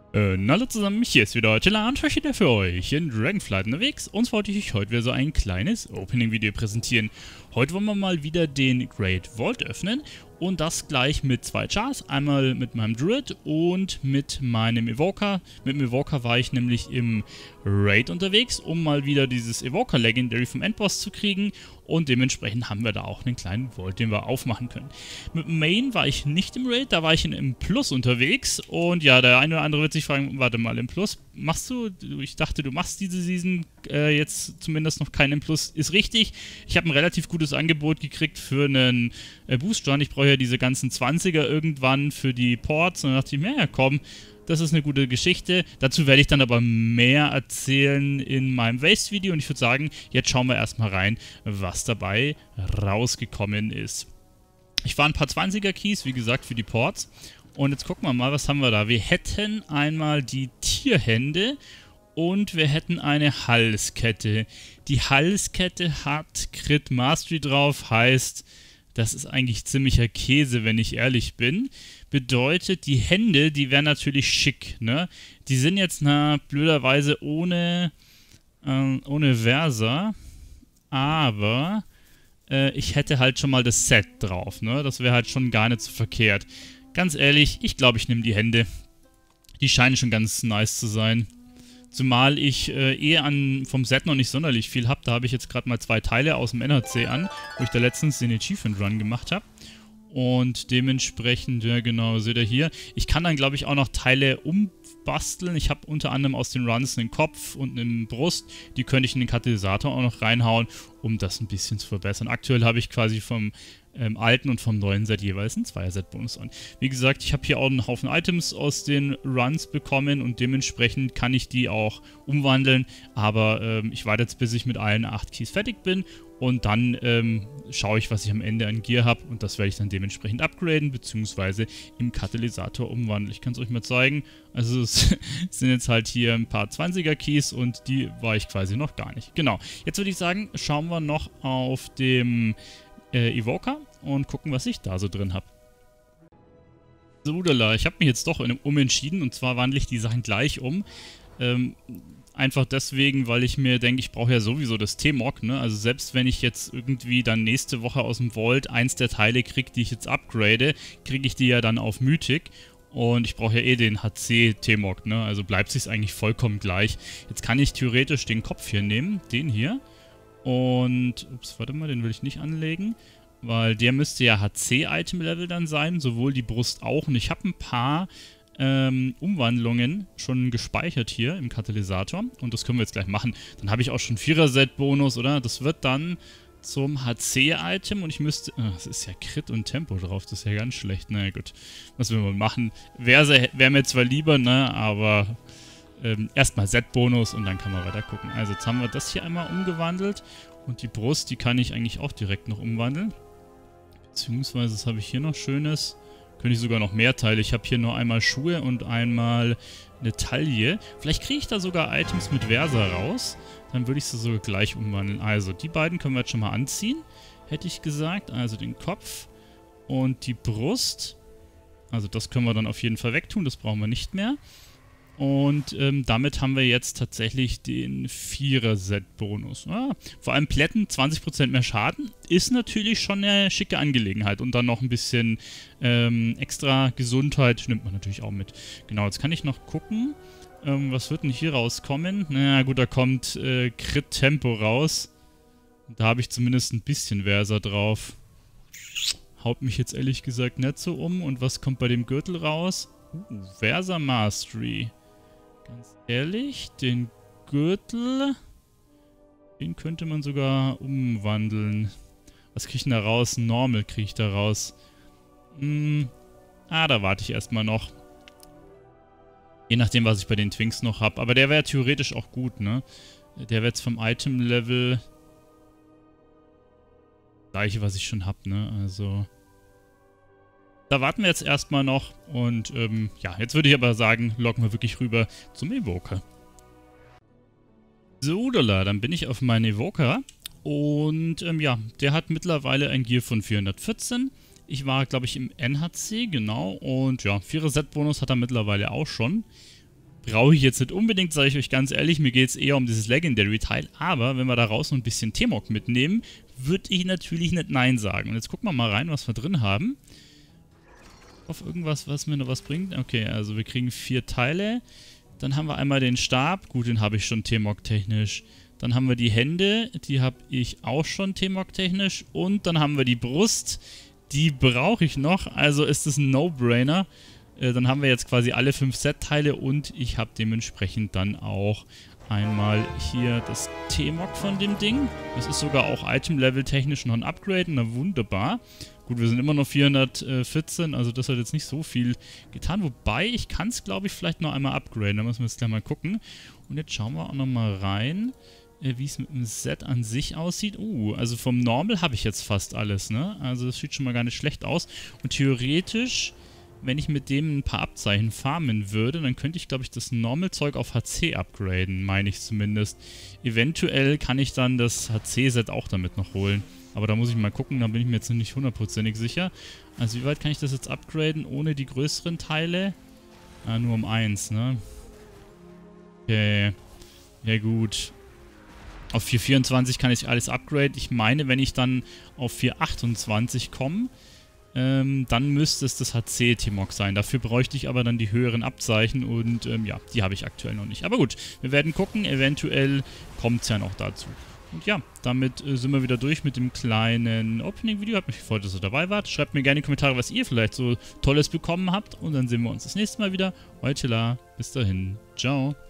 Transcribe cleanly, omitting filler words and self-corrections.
Hallo zusammen, hier ist wieder Tilla und heute wieder für euch in Dragonflight unterwegs. Uns wollte ich heute wieder so ein kleines Opening-Video präsentieren. Heute wollen wir mal wieder den Great Vault öffnen und das gleich mit zwei Chars. Einmal mit meinem Druid und mit meinem Evoker. Mit dem Evoker war ich nämlich im Raid unterwegs, um mal wieder dieses Evoker Legendary vom Endboss zu kriegen. Und dementsprechend haben wir da auch einen kleinen Vault, den wir aufmachen können. Mit dem Main war ich nicht im Raid, da war ich in M+ unterwegs. Und ja, der eine oder andere wird sich fragen, warte mal, M+, machst du? Ich dachte, du machst diese Season jetzt zumindest noch kein M+. Ist richtig, ich habe ein relativ gutes Angebot gekriegt für einen Boost-Run. Ich brauche ja diese ganzen 20er irgendwann für die Ports. Und dann dachte ich mir, ja komm, das ist eine gute Geschichte. Dazu werde ich dann aber mehr erzählen in meinem Waste-Video. Und ich würde sagen, jetzt schauen wir erstmal rein, was dabei rausgekommen ist. Ich war ein paar 20er-Keys, wie gesagt, für die Ports. Und jetzt gucken wir mal, was haben wir da. Wir hätten einmal die Tierhände und wir hätten eine Halskette. Die Halskette hat Crit Mastery drauf, heißt, das ist eigentlich ziemlicher Käse, wenn ich ehrlich bin. Bedeutet, die Hände, die wären natürlich schick, ne? Die sind jetzt, blöderweise ohne Versa, aber ich hätte halt schon mal das Set drauf, ne? Das wäre halt schon gar nicht so verkehrt. Ganz ehrlich, ich glaube, ich nehme die Hände. Die scheinen schon ganz nice zu sein. Zumal ich vom Set noch nicht sonderlich viel habe. Da habe ich jetzt gerade mal 2 Teile aus dem NHC an, wo ich da letztens den Achievement Run gemacht habe. Und dementsprechend, ja genau, seht ihr hier. Ich kann dann, glaube ich, auch noch Teile umbasteln. Ich habe unter anderem aus den Runs einen Kopf und eine Brust. Die könnte ich in den Katalysator auch noch reinhauen, um das ein bisschen zu verbessern. Aktuell habe ich quasi vom alten und vom neuen Set jeweils einen 2er-Set-Bonus an. Wie gesagt, ich habe hier auch einen Haufen Items aus den Runs bekommen und dementsprechend kann ich die auch umwandeln. Aber ich warte jetzt, bis ich mit allen 8 Keys fertig bin. Und dann schaue ich, was ich am Ende an Gear habe und das werde ich dann dementsprechend upgraden, beziehungsweise im Katalysator umwandeln. Ich kann es euch mal zeigen. Also es sind jetzt halt hier ein paar 20er Keys und die war ich quasi noch gar nicht. Genau, jetzt würde ich sagen, schauen wir noch auf dem Evoker und gucken, was ich da so drin habe. So, udala, ich habe mich jetzt doch umentschieden und zwar wandle ich die Sachen gleich um. Einfach deswegen, weil ich mir denke, ich brauche ja sowieso das T-Mog, ne? Also selbst wenn ich jetzt irgendwie dann nächste Woche aus dem Vault eins der Teile kriege, die ich jetzt upgrade, kriege ich die ja dann auf Mythic. Und ich brauche ja eh den HC T-Mog, ne? Also bleibt sich's eigentlich vollkommen gleich. Jetzt kann ich theoretisch den Kopf hier nehmen, den hier. Und, ups, warte mal, den will ich nicht anlegen. Weil der müsste ja HC-Item-Level dann sein, sowohl die Brust auch. Und ich habe ein paar Umwandlungen schon gespeichert hier im Katalysator und das können wir jetzt gleich machen. Dann habe ich auch schon 4er-Set-Bonus, oder? Das wird dann zum HC-Item und ich müsste... das ist ja Crit und Tempo drauf, das ist ja ganz schlecht. Na gut, was will man machen? Wäre mir zwar lieber, ne, aber erstmal Set-Bonus und dann kann man weiter gucken. Also jetzt haben wir das hier einmal umgewandelt und die Brust, die kann ich eigentlich auch direkt noch umwandeln. Beziehungsweise, das habe ich hier noch Schönes... Könnte ich sogar noch mehr Teile. Ich habe hier nur einmal Schuhe und einmal eine Taille. Vielleicht kriege ich da sogar Items mit Versa raus. Dann würde ich sie sogar gleich umwandeln. Also, die beiden können wir jetzt schon mal anziehen, hätte ich gesagt. Also den Kopf und die Brust. Also das können wir dann auf jeden Fall wegtun. Das brauchen wir nicht mehr. Und damit haben wir jetzt tatsächlich den 4er-Set-Bonus. Ja, vor allem Plätten, 20% mehr Schaden, ist natürlich schon eine schicke Angelegenheit. Und dann noch ein bisschen extra Gesundheit nimmt man natürlich auch mit. Genau, jetzt kann ich noch gucken, was wird denn hier rauskommen? Na gut, da kommt Crit-Tempo raus. Da habe ich zumindest ein bisschen Versa drauf. Haut mich jetzt ehrlich gesagt nicht so um. Und was kommt bei dem Gürtel raus? Versa Mastery. Ganz ehrlich, den Gürtel, den könnte man sogar umwandeln. Was kriege ich denn da raus? Normal kriege ich da raus. Da warte ich erstmal noch. Je nachdem, was ich bei den Twinks noch habe. Aber der wäre theoretisch auch gut, ne? Der wäre jetzt vom Item-Level gleiche, was ich schon habe, ne? Also... Da warten wir jetzt erstmal noch und ja, jetzt würde ich aber sagen, loggen wir wirklich rüber zum Evoker. So, dann bin ich auf meinen Evoker und ja, der hat mittlerweile ein Gear von 414. Ich war, glaube ich, im NHC, genau, und ja, 4er Set-Bonus hat er mittlerweile auch schon. brauche ich jetzt nicht unbedingt, sage ich euch ganz ehrlich. Mir geht es eher um dieses Legendary-Teil. Aber wenn wir daraus noch ein bisschen T-Mog mitnehmen, würde ich natürlich nicht Nein sagen. Und jetzt gucken wir mal rein, was wir drin haben. Auf irgendwas, was mir noch was bringt. Okay, also wir kriegen 4 Teile. Dann haben wir einmal den Stab. Gut, den habe ich schon T-Mog technisch. Dann haben wir die Hände. Die habe ich auch schon T-Mog technisch. Und dann haben wir die Brust. Die brauche ich noch. Also ist das ein No-Brainer. Dann haben wir jetzt quasi alle 5 Set-Teile. Und ich habe dementsprechend dann auch einmal hier das T-Mog von dem Ding. Das ist sogar auch Item-Level technisch noch ein Upgrade. Na wunderbar. Gut, wir sind immer noch 414, also das hat jetzt nicht so viel getan. Wobei, ich kann es, glaube ich, vielleicht noch einmal upgraden. Da müssen wir jetzt gleich mal gucken. Und jetzt schauen wir auch nochmal rein, wie es mit dem Set an sich aussieht. Also vom Normal habe ich jetzt fast alles, ne? Also das sieht schon mal gar nicht schlecht aus. Und theoretisch, wenn ich mit dem ein paar Abzeichen farmen würde, dann könnte ich, glaube ich, das Normal-Zeug auf HC upgraden, meine ich zumindest. Eventuell kann ich dann das HC-Set auch damit noch holen. Aber da muss ich mal gucken, da bin ich mir jetzt nicht hundertprozentig sicher. Also wie weit kann ich das jetzt upgraden ohne die größeren Teile? Nur um 1, ne? Okay. Ja gut. Auf 424 kann ich alles upgraden. Ich meine, wenn ich dann auf 428 komme, dann müsste es das HC-T-Mog sein. Dafür bräuchte ich aber dann die höheren Abzeichen und ja, die habe ich aktuell noch nicht. Aber gut, wir werden gucken. Eventuell kommt es ja noch dazu. Und ja, damit sind wir wieder durch mit dem kleinen Opening-Video. Hat mich gefreut, dass ihr dabei wart. Schreibt mir gerne in die Kommentare, was ihr vielleicht so Tolles bekommen habt. Und dann sehen wir uns das nächste Mal wieder. Euer Tilla. Bis dahin. Ciao.